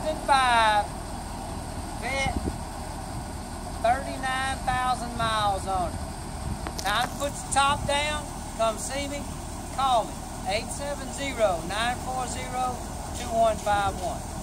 2005 Vet, 39,000 miles on it. Time to put your top down. Come see me. Call me. 870-940-2151.